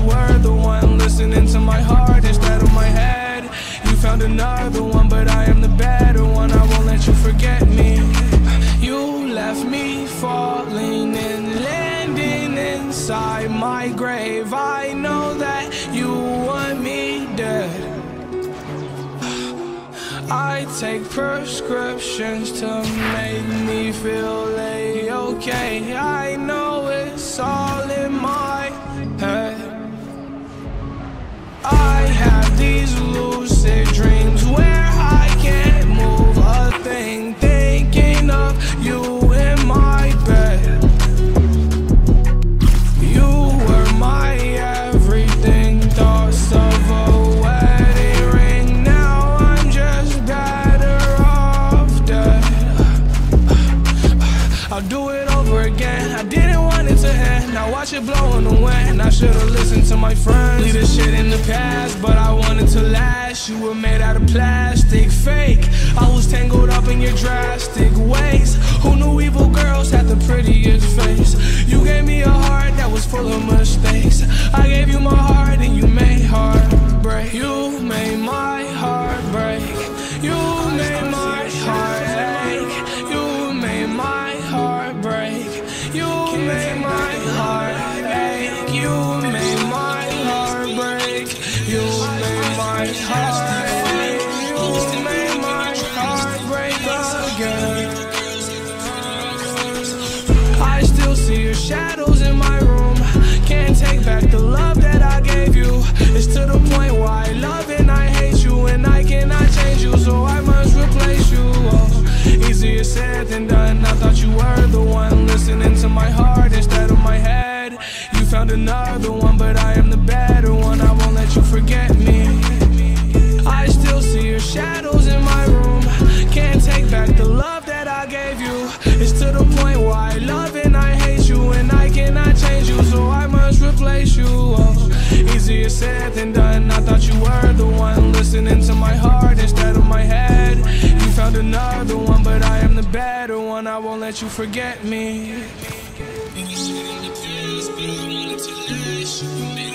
you were the one listening to my heart instead of my head. You found another one, but I am the better one. I won't let you forget me. You left me falling and landing inside my grave. I know that you want me dead. I take prescriptions to make me feel okay. I know it's all in my head. I have these lucid dreams where I can't move a thing, thinking of you in my bed. You were my everything, thoughts of a wedding ring. Now I'm just better off dead. I'll do it over again. I didn't want it to end. Now watch it blow in the wind. I should've listened to my friends. Leave this shit in the past, but I wanted to last. You were made out of plastic, fake. I was tangled up in your drastic ways. Who knew evil girls had the prettiest face? You gave me a heart that was full of mistakes. I gave you my heart and you made heartbreak. You made my heart break. You made my heart ache. You made my heart break. You made my heart ache. You made my heart break. You made my heart ache. You made my heart break again. I still see your shadows in my room. Can't take back the love that I gave you. It's to the point where I love and I hate you, and I cannot change you, so I must replace you. Oh, easier said than done. I thought you were the one listening to my heart instead of my head. You found another one, but I am the better one. I won't let you forget me. I still see your shadows in my room. Can't take back the love that I gave you. It's to the point where I love and I hate you, and I cannot change you, so I must replace you. Oh, easier said than done. I thought you were the one listening to my heart instead of my head. You found another one, but I am the better one. I won't let you forget me.